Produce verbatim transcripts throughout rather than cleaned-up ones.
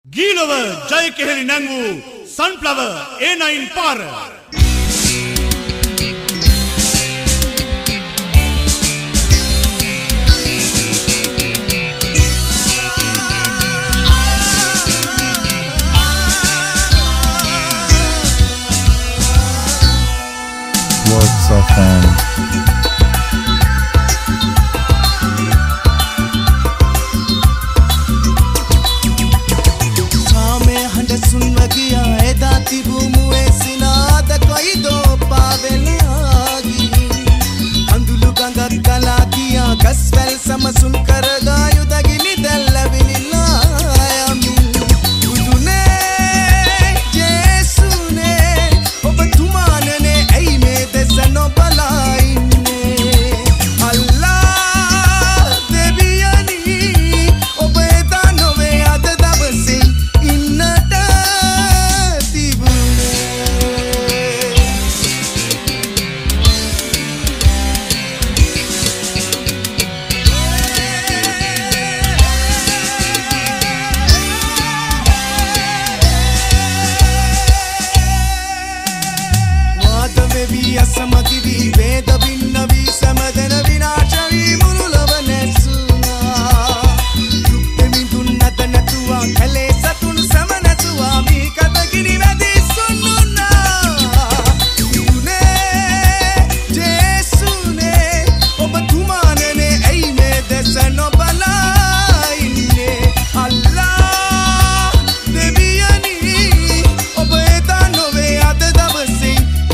ගීලව ජය Keheli නැංවූ සන්ෆ්ලවර් A nine පාර What's up, fam? समसुन कर गायु दगिनी दल्लविनिला उदुने जेसुने ओब तुमानने ऐ में दसनो बलाइने अल्लाह देवियानी ओब दानवे आद दवसे इन्नट दिबुने असमगिरी वेद भिन्नवी समदन विनाशवी मुरुलवने सुना युक्ति मिथुन्नत नतुवा खले सतुन समनतुवा मी कतगिरी वेदी सुनुना सुने जेसुने ओब तुमानने ऐ में दसनो बलाइने अल्लाह देवियानी ओब दानवे आद दवसे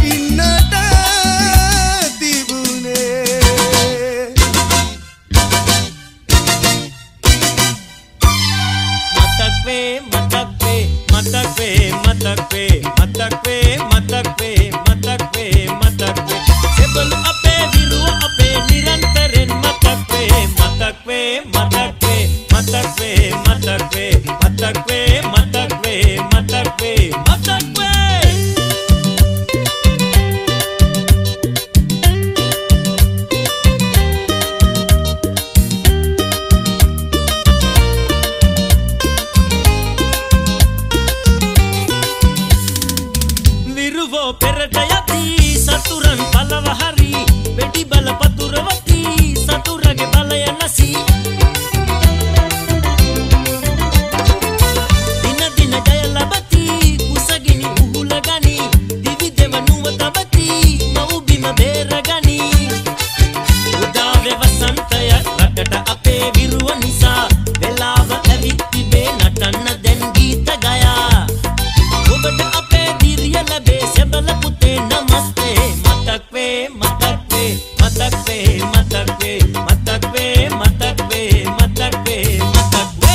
मतकवे मतकवे मतकवे मतकवे मतकवे सेबल अपे विरु अपे निरंतरन मतकवे मतकवे मतकवे मतकवे मतकवे मतकवे मतकवे मतकवे मतकवे पेरटयती सतुरन पलवहरी बेटी बल पतुरवती सतुरगे बलय नसी दिन दिन जय लबती कुसगिनी उहुलगनी दिवि देवनुवतवती मऊबिम बेरगनी उदावे वसंतय रटट अपे विरुव निसा वेलाव अवित्ति बे नटन्न देन गीत गया ඔබට අපේ දිරිය ලැබේ සෙබල පුතේ නමස්තේ මතක්වේ මතක්වේ මතක්වේ මතක්වේ මතක්වේ මතක්වේ මතක්වේ මතක්වේ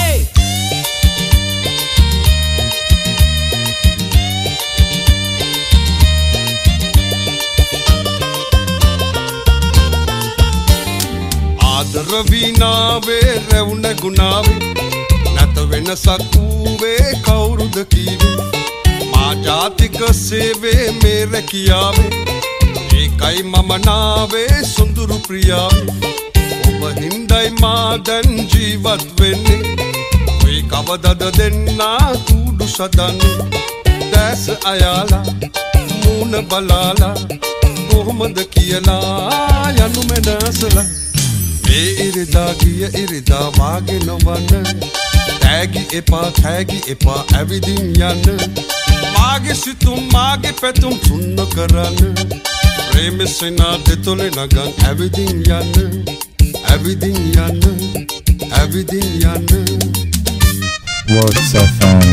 ආදර වීනාවේ රැවුන ගුණාවේ නැත වෙනසක් වූවේ කවුරුද කීවේ जातिक सेवे मेरे कियावे एकई मम नावे सुंदर प्रियावे ओब हिंदई मादन जीवत वेन्ने कोई कवदद देन्ना कूडु सदन्ने දැස් අයාලා මූණ බලාලා කොහොමද කියලා යනු මනසලා මේ ඉරිදා ගිය ඉරිදා වාගේ නොවන්න තෑගි එපා තෑගි එපා ඇවිදින් යන්න मागे सितुम मागे पेतुम सुन्न करन प्रेम सेना तेतोले नगन everything yan everything yan everything yan What's up, fam?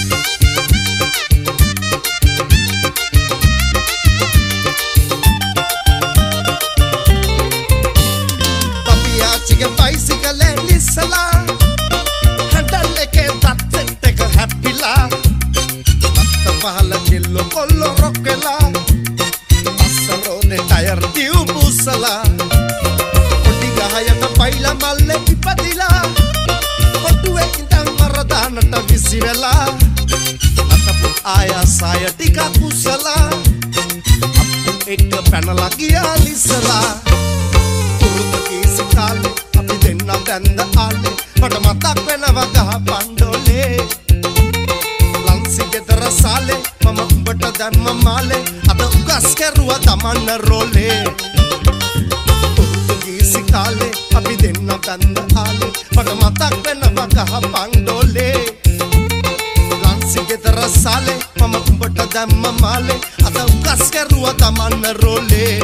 Papiya chicken bicycle lisala handle ke tatte ke happy la Pahala chillo collo rockela Passarone tire tiu busala Ondiga hayata paila malle pipadila Otuwe indang maradanata visivela Atapu aya saya tika kusala Apu ek panala giya lisala Puruta kisi kale api denna danda ale Pada matak wenava gaha pandole දැම්ම මාලේ අද උගස් කරුවා තමන්න රෝලේ පුරුතුගීසි කාලේ අපි දෙන්න බැඳ ආලේ මට මතක් වෙනවා ගහ පන්ඩෝලේ ලන්සිගෙදර සාලේ මම උඹට දැම්ම මාලේ අද උගස් කරුවා තමන්න රෝලේ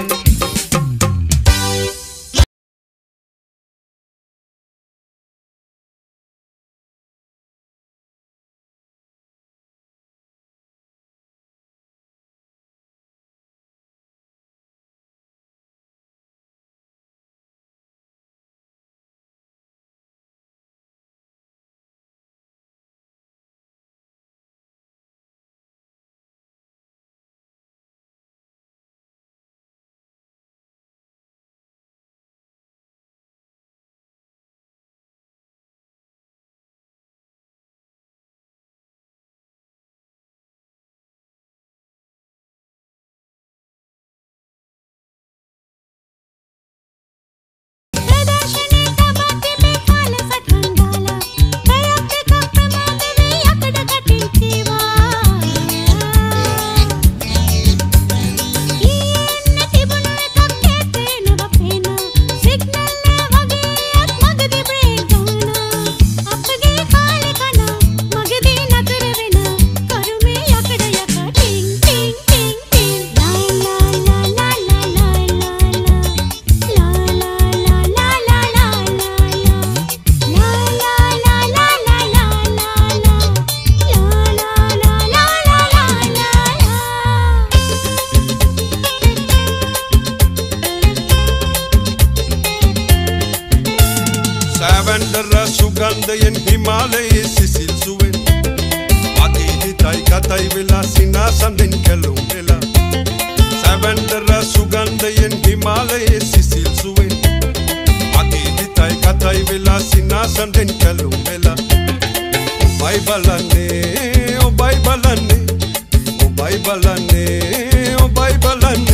සුගන්ධයෙන් හිමාලයේ සිසිල් සුවෙන් මගේ හිතයි කතයි වෙලා සිනාසඳෙන් කැලුම් වෙලා සැවැන්දර සුගන්ධයෙන් හිමාලයේ සිසිල් සුවෙන් මගේ හිතයි කතයි වෙලා සිනාසඳෙන් කැලුම් වෙලා ඔබයි බලන්නේ ඔබයි බලන්නේ ඔබයි බලන්නේ ඔබයි බලන්නේ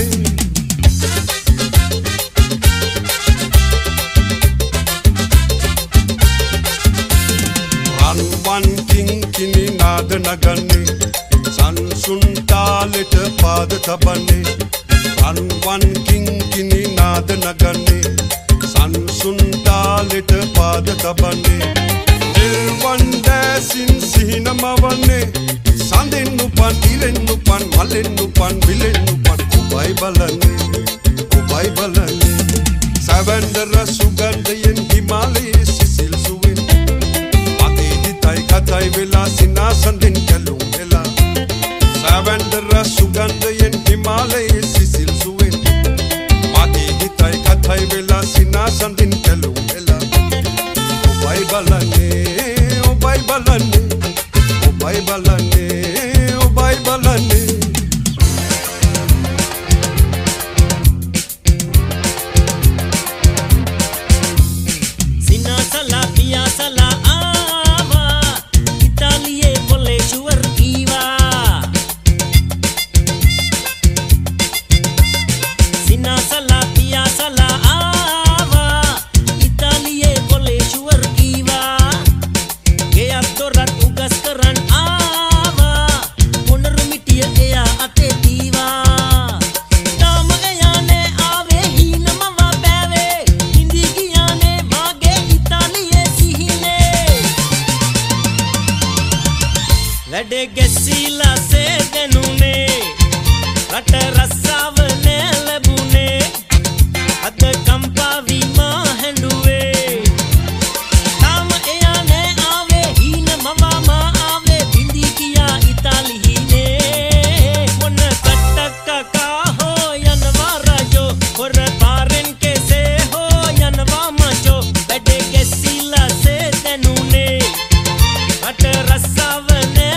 කිංකිණි නාද නගන්නේ සංසුන් තාලෙට පාද තබන්නේ රන්වන් කිංකිණි නාද නගන්නේ සංසුන් තාලෙට පාද තබන්නේ නිල්වන් දැසින් සිහින මවන්නේ සඳෙන් උපන් ඉලෙන් උපන් මලෙන් උපන් විලෙන් උපන් ඔබයි බලන්නේ ඔබයි බලන්නේ සැවැන්දර සුගන්ධයෙන් හිමාලයේ සිසිල් සුවෙන් කතයි වෙලා සිනාසඳෙන් කැලුම් වෙලා සැවැන්දර සුගන්ධයෙන් හිමාලයේ සිසිල් සුවෙන් මගේ හිතයි කතයි වෙලා සිනාසඳෙන් කැලුම් වෙලා ඔබයි බලන්නේ ඔබයි බලන්නේ ඔබයි බලන්නේ ඔබයි බලන්නේ සිනාසලා පියාසලා වැඩේ ගැසිලා සේදනුනේ රට රස්සාවනේ ලැබුනේ අද කම්පාවි මා හැඬුවේ තාම එයානේ ආවේ හීන මවා මා ආවේ බින්දි කියා ඉතාලි හීනේ මොන කට්ටක්කා හෝ යනවා රජෝ හොර පාරෙන් කෙසේ හෝ යනවා මචෝ වැඩේ ගැසිලා සේදනුනේ රට රස්සාවනේ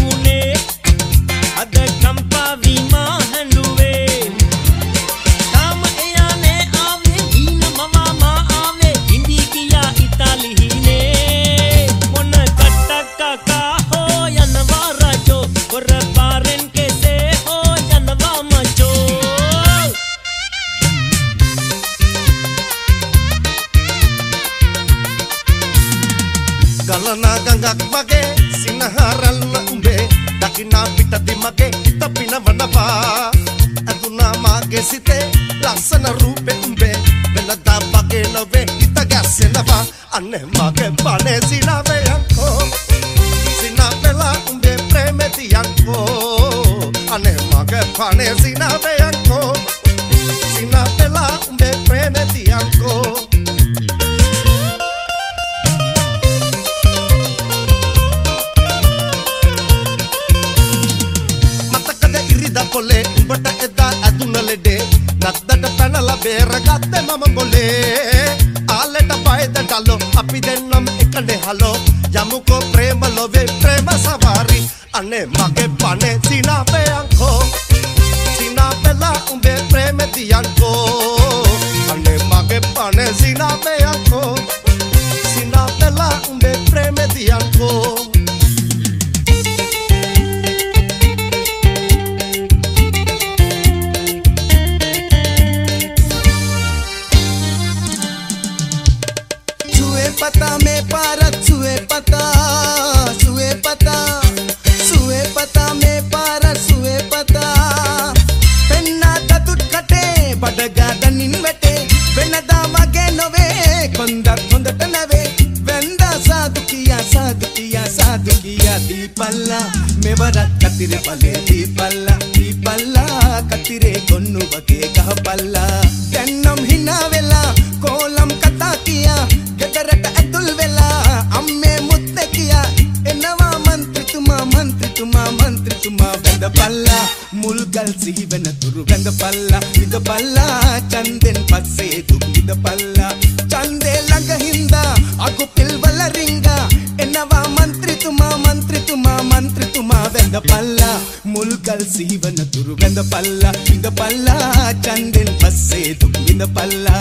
ගලනා ගඟක් වගේ සිනහරල්ල උඹේ දකිනා පිටදි මගේ හිත පිනවන තියන්කෝ අනේ මගේ පනේ සිනාවයන්කෝ සිනාවෙලා උඹේ ප්‍රේමේ තියන්කෝ මතකද ඉරිදා පොලේ උඹට එදා ඇදුන ලෙඩේ නද්දට පැනලා බේරගත්තේ මම මොලේ ආලට පයද ඩලෝ අපි දෙන්නම් එකනේ හලෝ යමුකෝ ප්‍රේම ලොවේ ප්‍රේම සවාරි අනේ මගේ පනේ සිනාවෙයන්කෝ සිනාවෙලා උඹේ ප්‍රේම තියන්කෝ අනේ මගේ පනේ සිනාවෙයන්කෝ සිනාවෙලා උඹේ ප්‍රේම තියන්කෝ पता में पारत सुए पता सुए पता सुए पता में पारत सुए पता पेन्ना ततुट कटे बडगा दनिन वेटे वेनदा वगे नवे kondat kondat nave वेंदा साधु किया साधु किया साधु किया दीपल्ला मेवरत कतिरे पले दीपल्ला दीपल्ला कतिरे गोन्नु वगे गहपल्ला तन्नम हिना वेला कोलम कथा किया ගෙදරට ඇතුල් වෙලා අම්මේ මුත්ත කියා එනවා මන්ත්‍රීතුමා මන්ත්‍රීතුමා මන්ත්‍රීතුමා වැඳපල්ලා මුල්ගල් සිහි වෙන තුරු වැඳපල්ලා විදපල්ලා චන්දෙන් පස්සේ දුක් විදපල්ලා චන්දේ ළඟ හින්දා අගු පිල්වල රිංගා එනවා මන්ත්‍රීතුමා මන්ත්‍රීතුමා මන්ත්‍රීතුමා වැඳපල්ලා මුල්ගල් සිහි වෙන තුරු වැඳපල්ලා විදපල්ලා චන්දෙන් පස්සේ දුක් විදපල්ලා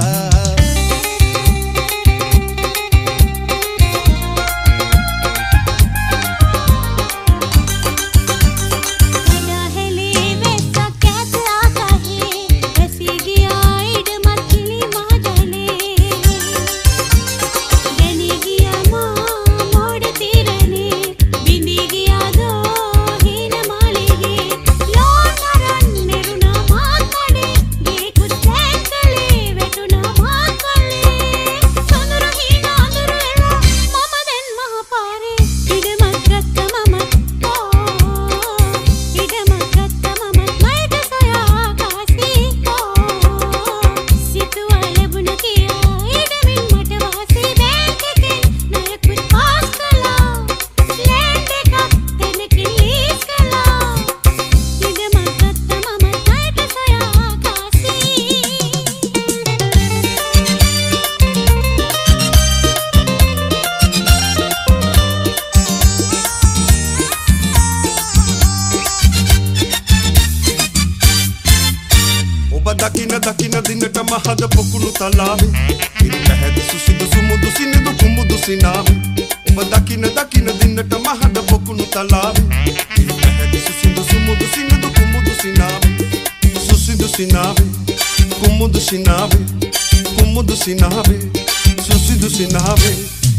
දකින දකින දිනට මහද පොකුණු තලාවේ ඉරි පැහැදි සුසිදු සුමුදු සිනිදු කුමුදු සිනාවේ ඔබ දකින දකින දිනට මහද පොකුණු තලාවේ ඉරි පැහැදි සුසිදු සුමුදු සිනිදු කුමුදු සිනාවේ සුසිදු සිනාවේ කුමුදු සිනාවේ කුමුදු සිනාවේ සුසිදු සිනාවේ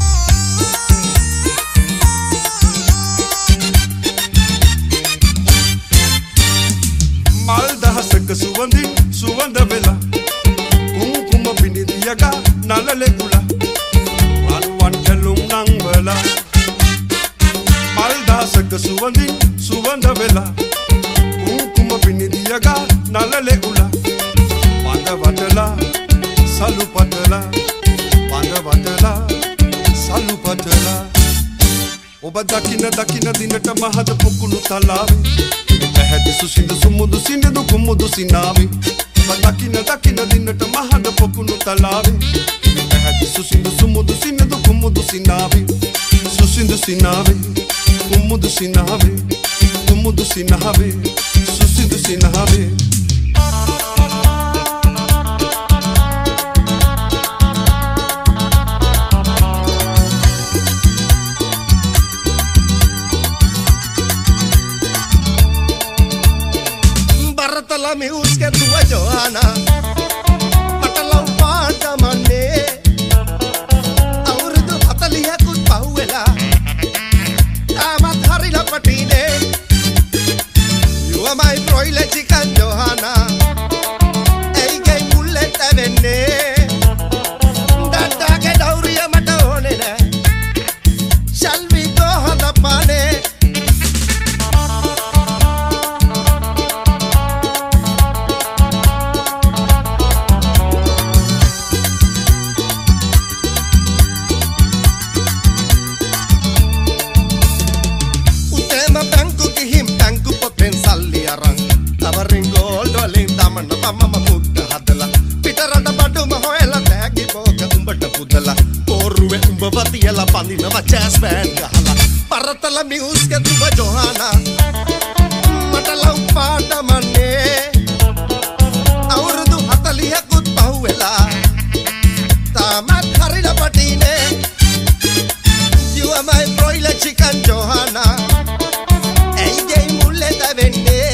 mal dahasක සුවඳින් සුවඳ වෙලා කුංකුම පිනිදියගා නලලේ කුලා වන් වන් කලුම් නං වලා mal dahasක සුවඳින් සුවඳ වෙලා කුංකුම පිනිදියගා නලලේ කුලා වඳ වටලා සලු පටලා වඳ වටලා සලු පටලා ඔබ දකින දකින දිනට මහද පොකුණු තලාවේ පැහැදි සුසිඳු සුමුදු සිනිදු කුමුදු සිනාවේ ඔබ දකින දකින දිනට මහද පොකුණු තලාවේ පැහැදි සුසිඳු සුමුදු සිනිදු කුමුදු සිනාවේ සුසිඳු සිනාවේ කුමුදු සිනාවේ කුමුදු සිනාවේ සුසිඳු සිනාවේ me busque tu Johanna matala upata mane aurdu hataliya kut pauela amat harila patine you are my broiler chicken Johanna ei gay mulle tavenne data ke dauriya mata hone na shall we go hada pane jazz band ගහලා පරතල මියුස් කෙතුව ජොහානා මට love පාටමන්නේ අවුරුදු හතලිහකුත් පහුවෙලා තාමත් හරින පටිනේ You are my broiler chicken Johanna ඇයිදයි මුල්ලේ දැවෙන්නේ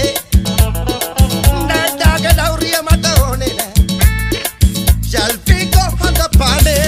ඩඩාගේ දවුරිය මට ඕනේ නෑ ශල්පිකෝ හඳ පානේ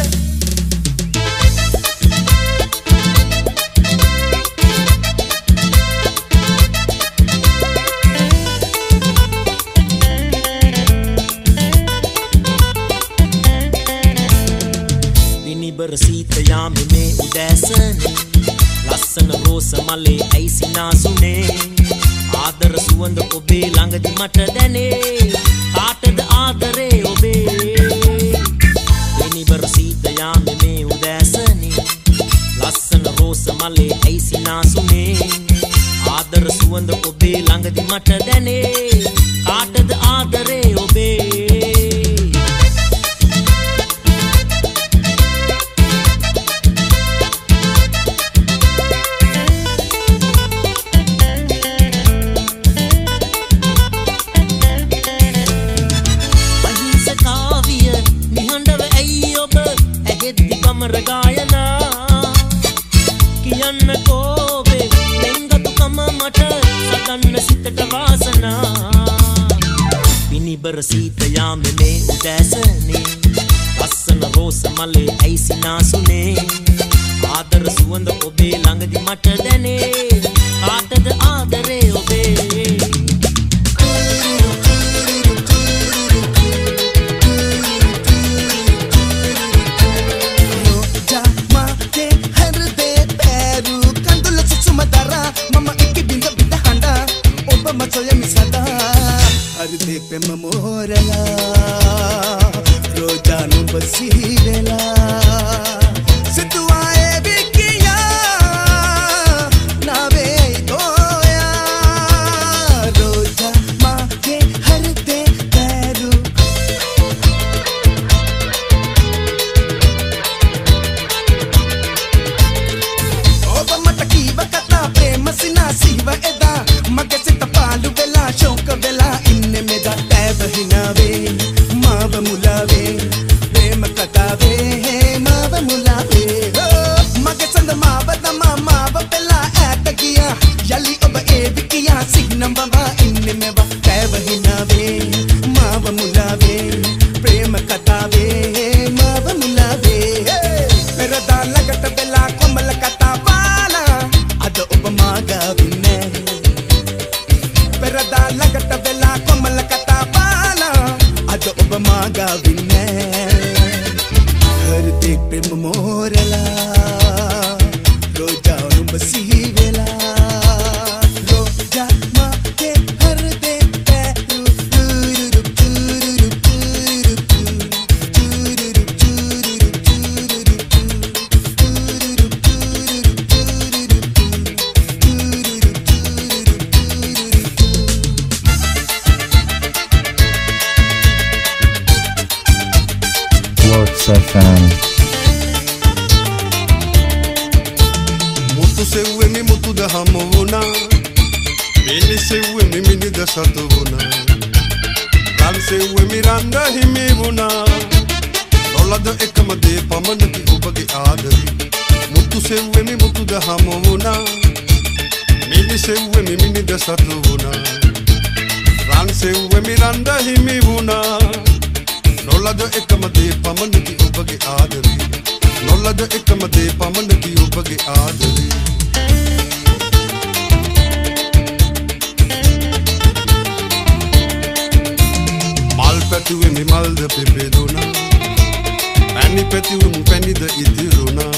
සීත යාමේ මේ උදෑසනේ ලස්සන රෝස මලේ ඇයිසි නාසුනේ ආදර සුවඳ ඔබේ ළඟදි මට දැනේ කාටද ආදරේ ඔබේ වෙනිබර සීත යාමේ මේ උදෑසනේ ලස්සන රෝස මලේ ඇයිසි නාසුනේ ආදර සුවඳ ඔබේ ළඟදි මට දැනේ කාටද ආදරේ ඔබේ සීත යාමේ මේ උදෑසනේ ලස්සන රෝස මලේ ඇයිසි නාසුනේ ආදර සුවඳ ඔබේ ළඟදි මට දැනේ කාටද ආදරේ ඔබේ हृदय पे मोरला रोजा नु बसीरेला सितुआए बिकिया नावे दोया रोजा माके हृदय पैरू ओब मटकी बकता प्रेम सिना सीवा एदा मगे सित पालू बेला शौक बेला हिनावे माव मुलावे प्रेम कतावे माव मुलावे मगे संद माव दमा माव पेला ऐट किया यली अब ए बिकिया सिग्नम बाबा इन्ने में बा कैव हिनावे माव मुलावे प्रेम कतावे माव मुलावे मेरा दाल लगत बेला कोमल कता वाला अद उप मागा विने मेरा दाल लगत बेला कोमल कता अब मागा विने हर देख प्रेम मोरला रोजा नु बसीवेला रोजा माके हर देख Pairu तुरुरु तुरुरु तुरुरु तुरुरु तुरुरु तुरुरु तुरुरु Works F M. Mutu sewe mi mutu da hamona, mili sewe mi mini da satuna, ran sewe mi randa himi buna, rola da ekamade paman ki ubage adari. Mutu sewe mi mutu da hamona, mili sewe mi mini da satuna, ran sewe mi randa himi buna. නොලද එකම දේ පමණකි ඔබගේ ආදරේ නොලද එකම දේ පමණකි ඔබගේ ආදරේ මල් පැතුවේ මි මල්ද පෙපෙදුනා පැණි පැතිවුන් පැණිද ඉතිරුණා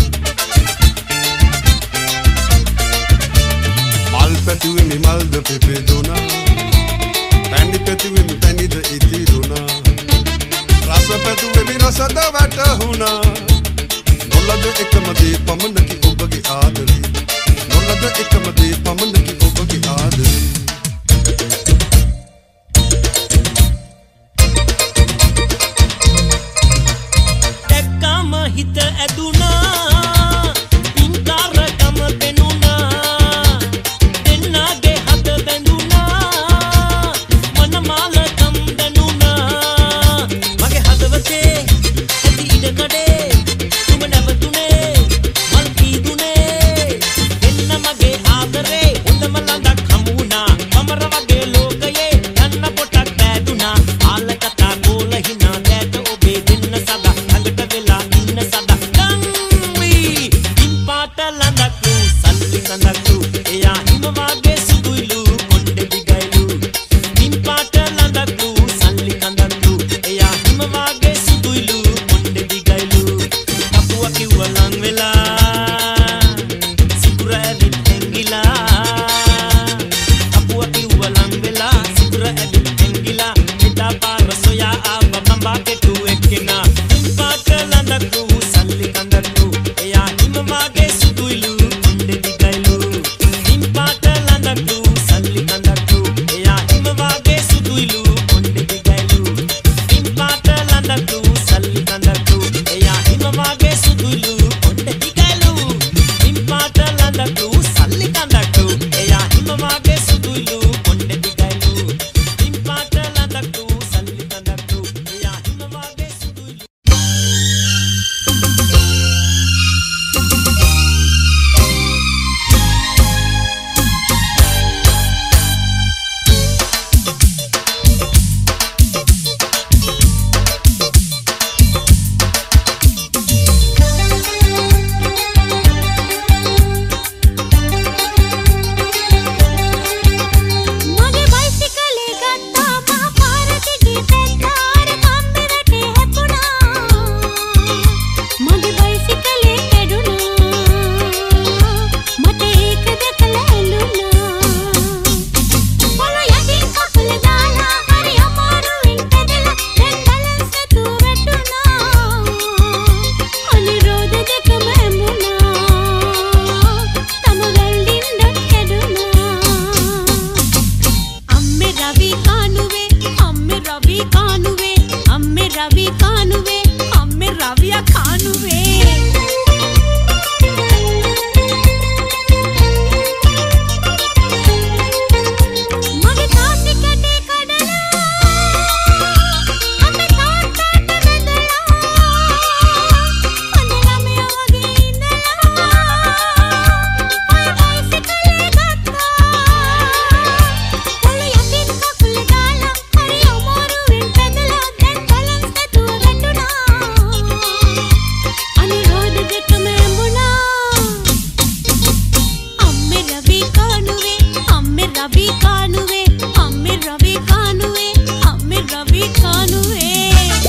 මල් පැතුවේ මි මල්ද පෙපෙදුනා පැණි පැතිවුන් පැණිද ඉතිරුණා रस पैतुवे भी रसद वटहुना නොලද එකම දේ පමණකි ඔබගේ ආදරේ නොලද එකම දේ පමණකි ඔබගේ ආදරේ දැක්කම හිත ඇදුනා කඳක්ලු එයා හිම වාගේ සුදුයිලු කොණ්ඩේ දිගයිලු නිම් පාට ලඳක්ලු සල්ලි කඳක්ලු එයා හිම වාගේ සුදුයිලු කොණ්ඩේ දිගයිලු කපුව කිව්ව ලං වෙලා සිකුර ඇවිත් ඇංගිලා කපුව කිව්ව ලං වෙලා සිකුර ඇවිත් ඇංගිලා හිතා පාර සොයා ආව බම්බා කෙටු එක්කෙනා නිම් පාට ලඳක්ලු සල්ලි කඳක්ලු එයා හිම වාගේ සුදුයිලු කොණ්ඩේ දිගයිලු නිම් පාට ලඳක්ලු සල්ලි කඳක්ලු එයා හිම වාගේ සුදුයිලු කොණ්ඩේ දිගයිලු නිම් පාට ලඳක්ලු සල්ලි කඳක්ලු එයා හිම වාගේ සුදුයිලු කොණ්ඩේ දිගයිලු නිම් පාට ලඳක්ලු සල්ලි කඳක්ලු එයා හිම වාගේ සුදුයිලු කොණ්ඩේ දිගයිලු නිම් පාට ලඳක්ලු සල්ලි කඳක්ලු එයා හිම වාගේ සුදුයිලු මගේ බයිසිකලේ ගත්තා මා පාර දිගේ පැත්තාර කම්බි වැටේ හැපුණා මගේ බයිසිකලේ කැඩුණා මට ඒක දැකලා ඇලුණා පොළ යටින් කකුල දාලා හරි අමාරුවෙන් පැදලා දැන් බැලන්ස් නැතුව වැටුණා අනිරෝධ දෙකම හැමුණා තම වැල්ඩින් ඩොට් කැඩුණා අම්මේ රවි කානුවේ අම්මේ රවි කානුවේ අම්මේ රවි කානුවේ අම්මේ රවිය කානුවේ මගේ තාත්ති කැටේ කඩලා අපේ තාත්තාට වැදලා අද ළමයා වගේ ඉඳලා ඔය බයිසිකලේ ගත්තා පොළ යටින් කකුල දාලා හරි අමාරුවෙන් පැදලා දැන් බැලන්ස් නැතුව වැටුණා අනිරෝධ දෙකම හැඹුණා අම්මේ රවි කානුවේ අම්මේ රවි කානුවේ අම්මේ රවි කානුවේ අම්මේ රවි කානුවේ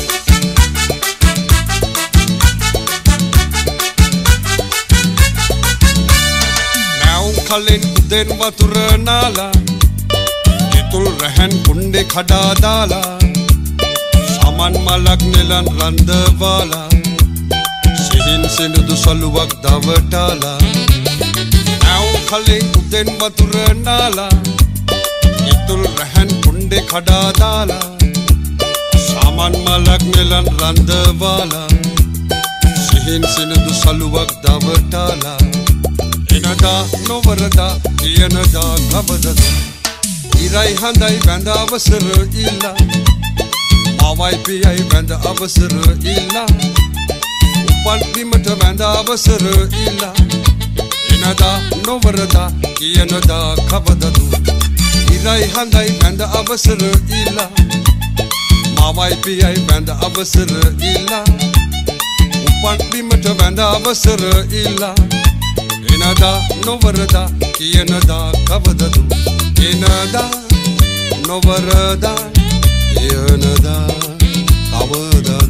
නැව් කලින් උදෙන් වතුර නාලා ඉතුල් රැහන් කුණ්ඩේ කඩා දාලා සමන් මලක් නෙලන් රඳවාලා සිහින් සෙනදු සලුවක් දවටාලා නැව් කලින් උදෙන් වතුර නාලා ඉතුල් රැහන් කුණ්ඩේ කඩා දාලා සමන් මලක් නෙලන් රඳවාලා සිහින් සෙනදු සලුවක් දවටාලා එනදා නොවරදා කියනදා කවදද ඉරයි හඳයි බැඳ අවසර ඉල්ලා මවයි පියයි බැඳ අවසර ඉල්ලා උපන් බිමට බැඳ අවසර ඉල්ලා එනදා නොවරදා කියනදා කවදද ඉරයි හඳයි බැඳ අවසර ඉල්ලා මවයි පියයි බැඳ අවසර ඉල්ලා උපන් බිමට බැඳ අවසර ඉල්ලා එනදා නොවරදා කියනදා කවදද එනදා නොවරදා කියනදා කවදද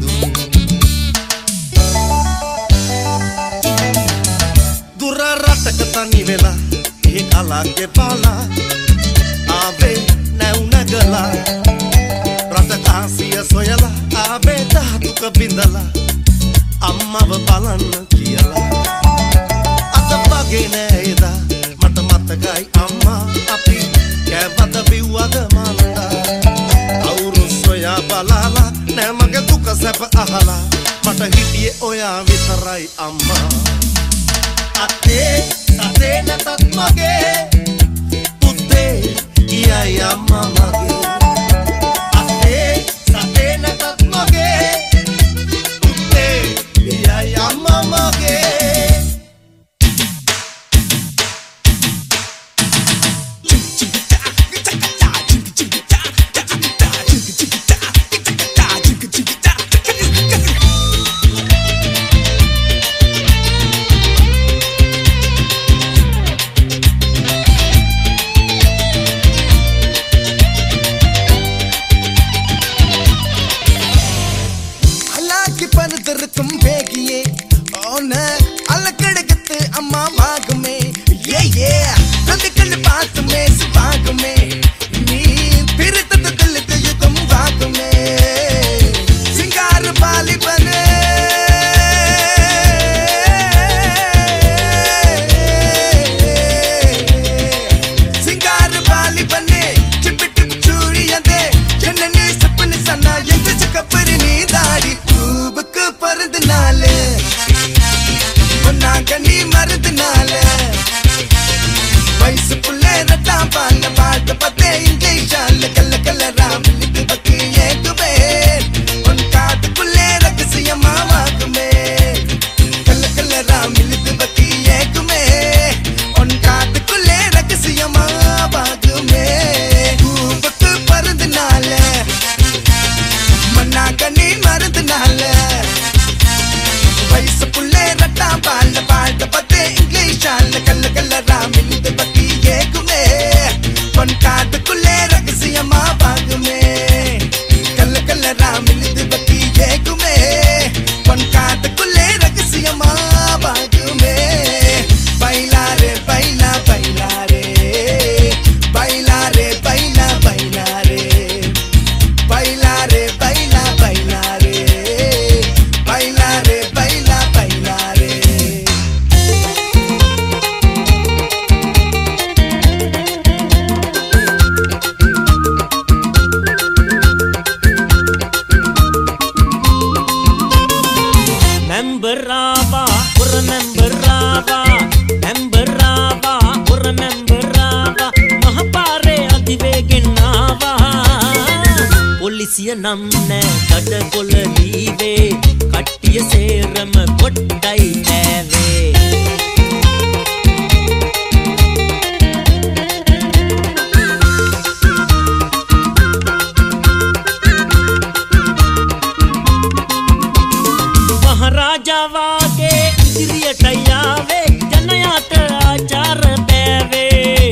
දුර රටක තනි වෙලා ඒ කලගේ පාලා ආවේ නැව් නැගලා රට කාසිය සොයලා ආවේ ධාතුක බිඳලා අම්මව බලන්න කියලා අත වගේ නෑ එදා මට මතකයි අම්මා අපි කෑවද බිව්වද මන්දා අවුරු සොයා බලාලා නෑ මගේ දුක සැප අහලා මට හිටියේ ඔයා විතරයි අම්මා අතේ සතේ නැතත් මගේ පුතේ ඊයයි අම්මා මගේ අතේ සතේ නැතත් මගේ පුතේ ඊයයි අම්මා මගේ पाल पाट पते इंग्लिश चाल कल कल राम लिख बकी एक बेर उनका कुले रख सियमा वाक में कल कल राम लिख बकी एक में उनका कुले रख सियमा वाक में खूबक परद नाल मना कनी मर्द नाल वैस पुले रट्टा पाल पाट पते इंग्लिश चाल कल कल राम लिख बकी एक में उनका कुले रख सियमा वाक में कल कल राम लिख बकी एक में उनका कुले रख सियमा वाक में बैला रे बैला बैला रे बैला रे बैला बैला रे बैला रे बैला बैला रे बैला रे बैला बैला रे member rava or member rava member rava or member rava mahapare adivegenava polisiya namne kada kol live kattiya seram kottai ave महाराजावागे इदिरियटयावे जनयात आचार बेवे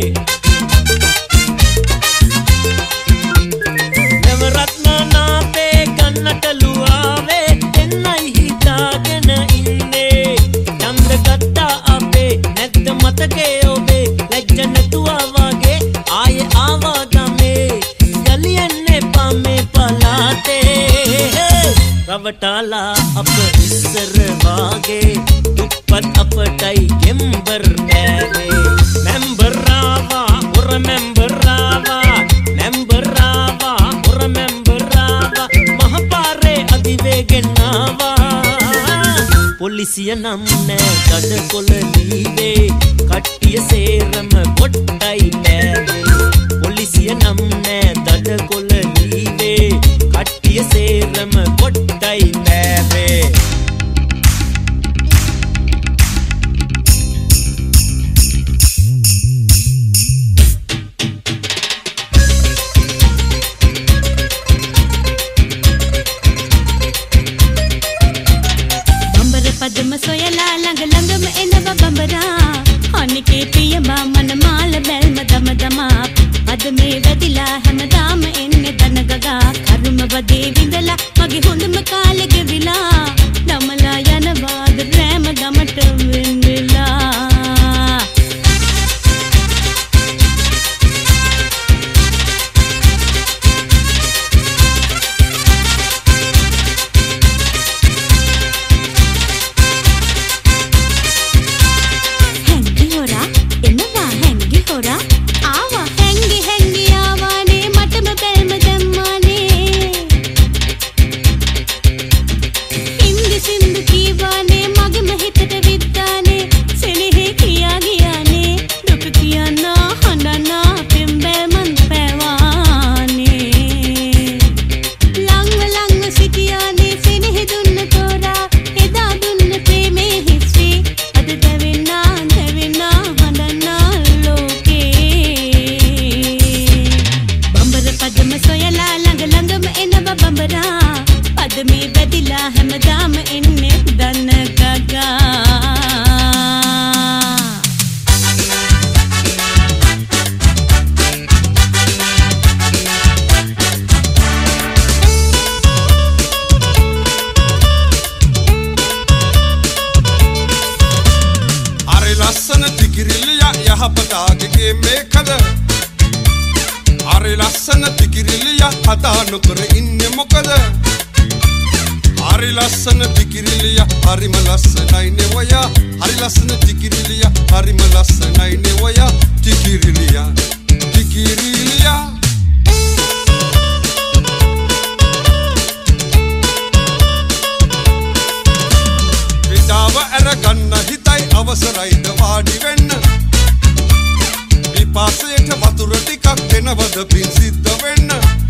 नवरत्न नापे कन्नटलु आवे एन्नई हिताගෙන ඉන්නේ चंद गत्ता අපේ නැත්ද මතකේ ඔබේ ලැජ්ජ නැතුවා වගේ ආයේ ආවා ගමේ යලි එන්නේ පමේ පලාතේ रवटाला अप इस्सर वागे दुप्पत अपटाई गेंबर बैवे मेंबर रावा और मेंबर रावा मेंबर रावा और मेंबर रावा महापारे अधिवेगनावा पोलिसिया नमने कड कोल लीवे कट्टिय सेरम कोट्टाई बैवे पोलिसिया नमने दड कोल लीवे कट्टिय सेरम कोट्टाई बैवे पद्म सोयला लंग लंग में एनवा बंबरा हनिके पियमा मन माल बेल मदम दमा पद में वदिला हमदाम एन्ने दनगगा करुम बदे विंदला मगे हुंदम कालेगे विला दमला यनवाद प्रेम गमट विंदला අවසරයිද වාඩි වෙන්න විපාසයට වතුර යනවද පින් සිද්ධ වෙන්න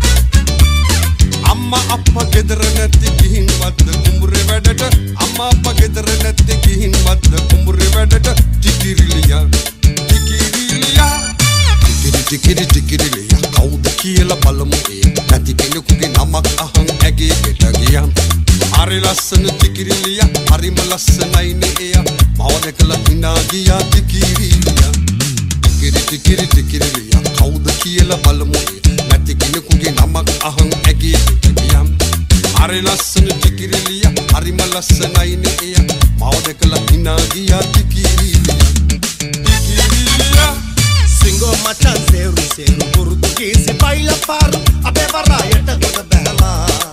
අම්මා අප්පා ගෙදර නැති ගිහින් වද්ද කුඹුරේ වැඩට අම්මා අප්පා ගෙදර නැති ගිහින් වද්ද කුඹුරේ වැඩට ටිකිරිලියා ටිකිරිලියා ටිකිරි ටිකිරි ටිකිරිලියා කවුද කියලා බලමු ඒ නැති කෙනෙකුගේ නමක් අහන් ඇගේ ගෙට ගියා හරි ලස්සන ටිකිරිලියා හරිම ලස්සනයිනේ එයා මව දැකලා හිනා ගියා ටිකිරිලියා ටිකිරි ටිකිරි ටිකිරිලියා කවුද කියලා බලමු ඒ නැති කෙනෙකුගේ නමක් අහන් ඇගේ ගෙට ගියා හරි ලස්සන ටිකිරිලියා හරිම ලස්සනයිනේ එයා මව දැකලා හිනා ගියා ටිකිරිලියා ටිකිරිලියා Singo machan seru seru Portuguese baila paru abe varayata goda bela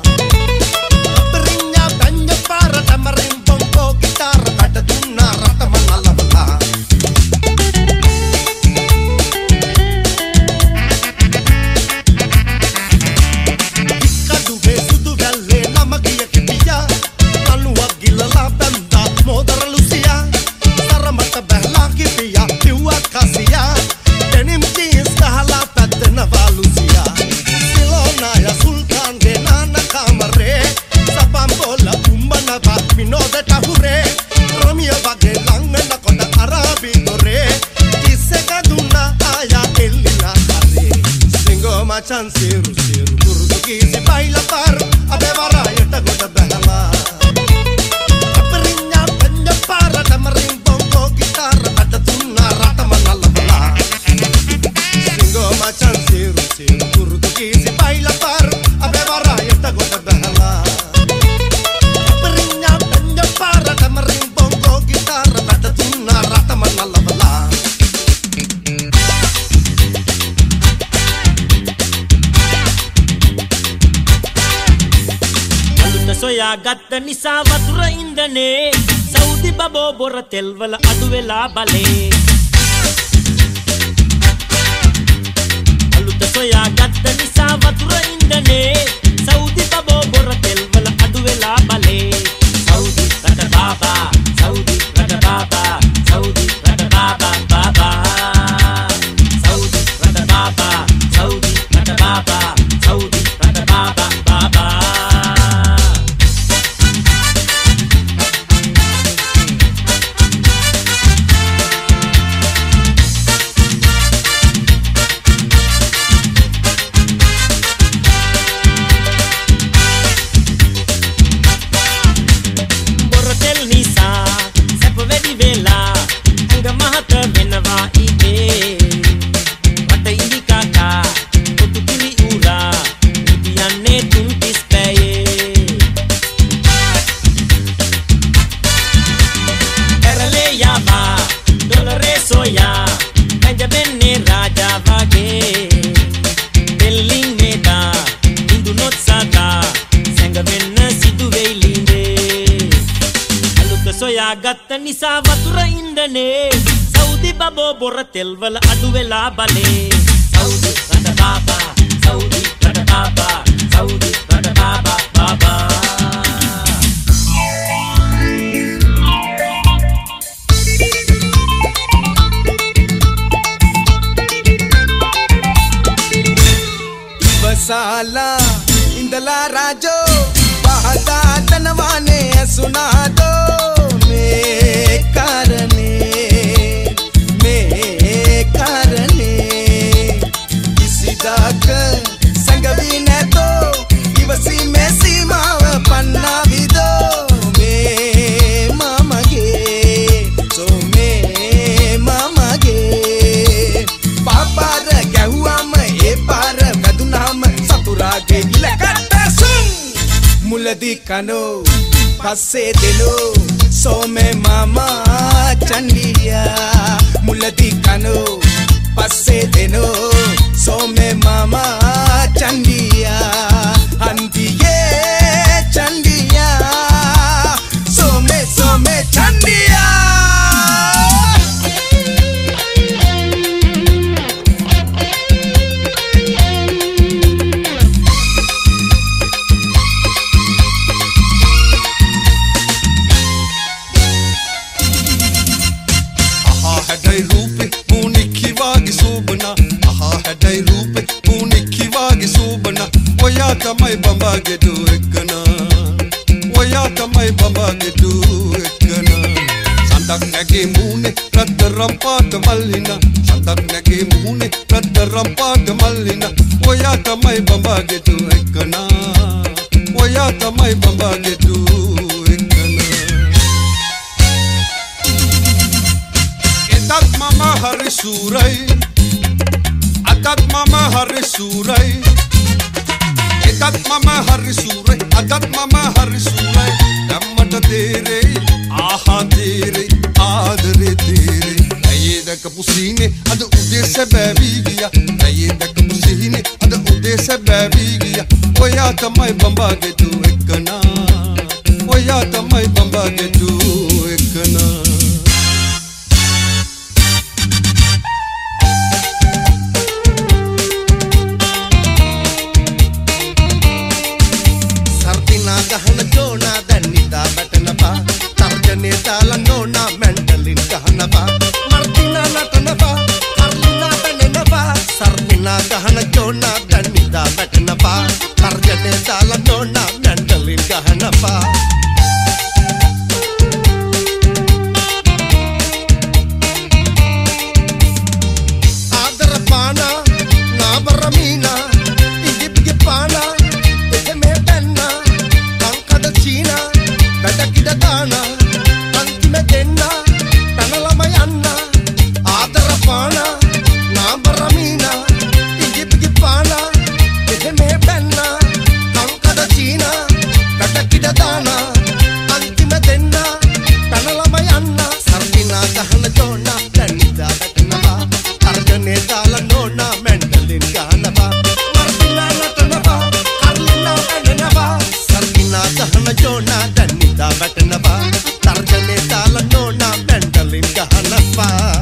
Brinja banja para tamarin bongo guitarra kata tunna rata manala bala Kadu be sudu velle namagiya kipiya Anu agilala banda modara lucia Saramata behla kipiya piwa kasiya Denim jeans kahala pattana valusia Silona ya sultan de nana kamare Sabam bola umbana ba minoda tahure Romeo bage langana konda arabi gore Kisse kaduna aya elina kare Singo machan siru siru Portuguese baila par abe varayata goda bela Aperinya banja para tamarin bongo guitarra ada tunna rata manala bala Singo machan siru siru Portuguese baila par abe varayata goda bela Aperinya banja para tamarin bongo guitarra ada tunna rata manala bala අලුත සොයා ගත්ත නිසා වතුර ඉන්දනේ Saudi බබෝ බොර තෙල්වල අඩු වෙලා බලේ අලුත සොයා ගත්ත නිසා වතුර ඉන්දනේ සෞදි බබෝ බොර තෙල්වල අඩු වෙලා බලේ සෞදි රට බාබා සෞදි රට බාබා සෞදි රට බාබා බාබා සෞදි රට බාබා සෞදි රට බාබා සෞදි රට බාබා බාබා බොරතෙල් නිසා සැප වැඩි වෙලා අඟ මහත වෙනවා ඊයේ වට ඉදි කාකා පොතු කිරි උරා නිදියන්නේ තුන් තිස් පැයේ ඇරලේ යාබා ඩොලරේ සොයා පැන්ජබෙන්නේ රාජා වගේ දෙල්ලින් මේදා ඉඳුනොත් සදා සැඟවෙන්න සිදු වෙයි ලිඳේ අලුත සොයා ගත්ත නිසා වතුර ඉන්දනේ සෞදි බබෝ බොර තෙල්වල අඩු වෙලා බලේ සෞදි රට බාබා සෞදි රට බාබා සෞදි රට බාබා බාබා Ibasala indala rajo bahata tanwane sunado me karane me karane isidak sangavi neto ivasi me simawa panna vido me mamage so me mamage papar gahuama e par vadunam saturage ilakata sun muladi kano passe delo so me mama chandiya muladi kano passe delo so me mama chandiya andiye chandiya so me so me chandiya හැඩයි රූපේ මූනික්කි වාගේ සෝබනා අහ ආහා හැඩයි රූපේ මුනික්කි වාගේ සූබන ඔයා තමයි බඹගේ දු එක්කන ඔයා තමයි බඹගේ දු එක්කන සඳක් නැගේ මූනේ රත්තරම් පාට මල්ලින සඳක් නැගේ මූනේ රත්තරම් පාට මල්ලින ඔයා තමයි බඹගේ දු එක්කන ඔයා තමයි බඹගේ දු එක්කන එදත් මම හරි සූරයි අදත් මම හරි සූරයි එදත් මම හරි සූරයි අදත් මම හරි සූරයි ධම්මට තේරෙයි ආහා තේරෙයි ආදරේ තේරෙයි ඇයේ දැකපු සීනේ අද උදේ සැබෑවි ගියා ඇයේ දැකපු සීනේ අද උදේ සැබෑවි ගියා ඔයා තමයි බඹගේ දු එක්කනා ඔයා තමයි බඹගේ දු එක්කනා ගහන ජෝනා දැන් නිදා වැටෙනවා තර්ජනේ තාලනෝනා මෙන්ටලින් ගහනවා මර්තිනා නටනවා කර්ලිනා දැනෙනවා සර්මිනා ගහන ජෝනා දැන් නිදා වැටෙනවා තර්ජනේ තාලනෝනා මෙන්ටලින් ගහනවා ආදර පානා නාබරමීනා ඉදිප්ගේ පානා එදමේ බැන්නා වැඩකිට දාන අන්තිම දෙන්න පැනලම යන්න ආදර පාන නාබරමීන ඉජිප්ගේ පාන එදමේ බැන්න කංකද චීන වැඩකිට දාන අන්තිම දෙන්න පැනලම යන්න සර්දිනා ගහන ජෝන දැනිදා වැටෙනවා තර්ජනේ දාලා නෝන මෙන්ටලින් ගහනවා මර්දිනා නටනවා කර්ලිනා ඇඬෙනවා සර්දිනා ගහන ජෝන දැනිදා වැටෙනවා තර්ජනේ දාලා නෝන මෙන්ටලින් ගහනවා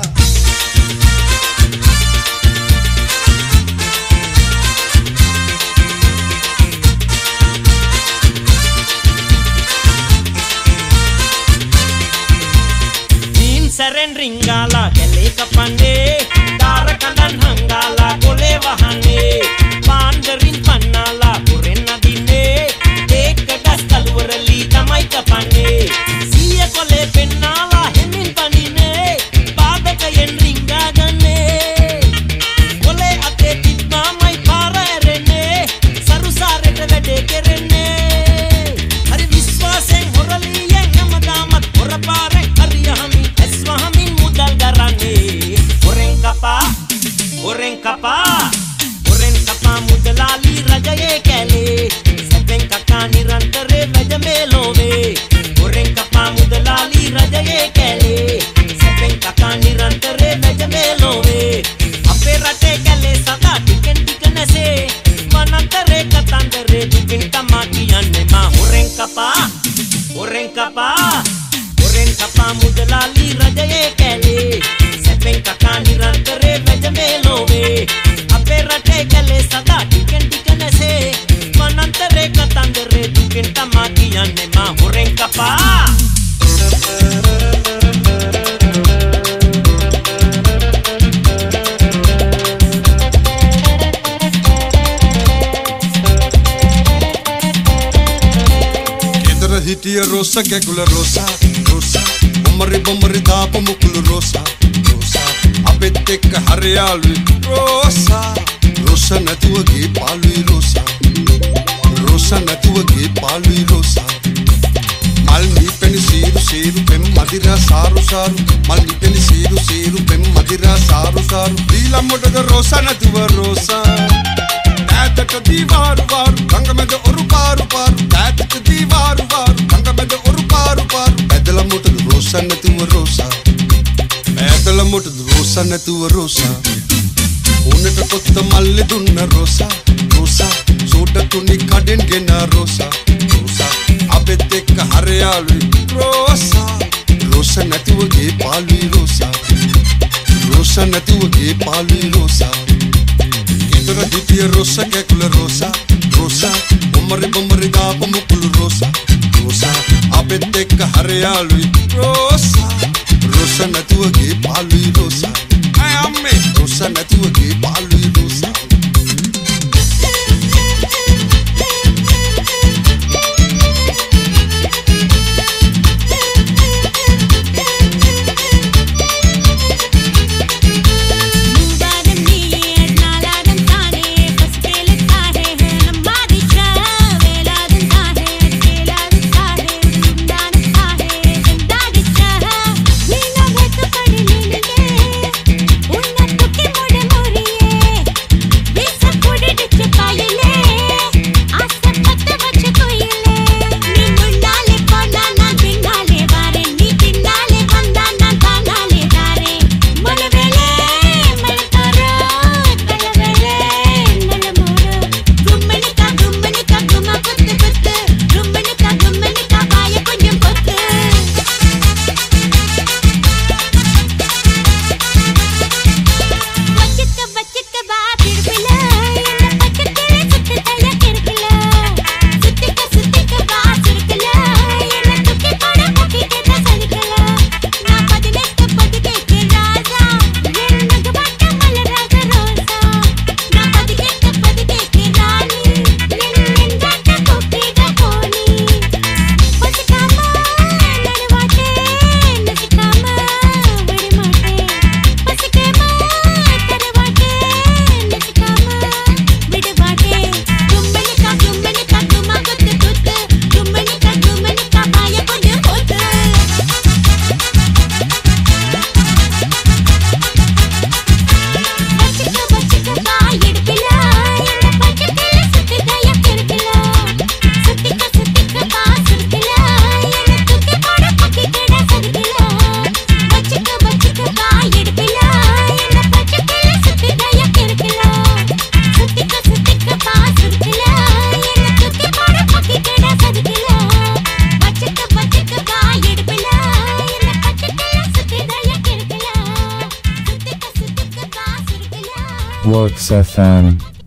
සැරෙන් රිංගාලා කැලේ කපන්නේ දාර කඳන් හංගාලා කොලේ වහන්නේ පාන්දරින් පන්නාලා පුරෙන් නදින්නේ ඒක ගස් කලවරලි තමයි කපන්නේ සීය කොලේ පෙන්නාලා හෙමින් පනින්නේ පාදකයෙන් රිංගා ගන්නේ කොලේ අතේ තිබ්බමයි පාර ඇරෙන්නේ සරුසාරෙට වැඩේ කෙරෙන්නේ හරි විශ්වාසෙන් හොරලියෙන් හැමදාමත් හොරපාරේ හරියහමි ස්වහමින් මුදල් ගරන්නේ හොරෙන් කපා හොරෙන් කපා හොරෙන් කපා මුදලාලි රජයේ කැලේ සැපෙන් කකා නිරන්තරේ වැජ මේ ලෝවේ හොරෙන් කපා මුදලාලි රජයේ කැලේ සැපෙන් කකා නිරන්තරේ වැජ මේ ලෝවේ අපේ රටේ කැලේ සදා ටිකෙන් ටික නැසේ වනතරේ කතන්දරේ ටිකෙන් තමා කියන්නේ මා හොරෙන් කපා හොරෙන් කපා හොරෙන් කපා මුදලාලි රජයේ කැලේ සැපෙන් කකා නිරන්තරේ වැජ මේ ලෝවේ අපේ රටේ කැලේ සදා ටිකෙන් ටික නැසේ වනතරේ කතන්දරේ ටිකෙන් තමා කියන්නේ මා හොරෙන් කපා හිටිය රෝසා ගැගුල රෝසා රෝසා බොමරි බොමරි දාපු මුකුළු රෝසා රෝසා අපෙත් එක්ක හරියාළුයි රෝසා රෝසා නැතුව ගේ පාළුයි රෝසා රෝසා නැතුව ගේ පාළුයි රෝසා මල් නිපෙනි සීරු සීරු පෙම් මදිරා සාරු සාරු මල් නිපෙනි සීරු සීරු පෙම් මදිරා සාරු සාරු දීලා මොඩද රෝසා නැතුව රෝසා ඈතට දීවාරු වාරු ගංගමෙද ඔරු පාරු පාරු ඈතට දීවාරු වාරු ගංගමෙද ඔරු පාරු පාරු ඇදලා මොටද රෝසා නැතුව රෝසා ඇදලා මොටද රෝසා නැතුව රෝසා උන්නට කොත්ත මල්ලේ දුන්න රෝසා රෝසා සෝඩ තුනි කඩෙන් ගෙන රෝසා රෝසා අපෙත් එක්ක හරියාළුයි රෝසා රෝසා නැතුව ගේ පාළුයි රෝසා රෝසා නැතුව ගේ පාළුයි රෝසා Hitia rosa que culo rosa rosa bomari bomari da bomu culo rosa rosa abete ka hariyalu rosa rosa na tu ke palu rosa ay amme rosa na tu ke palu Works F M.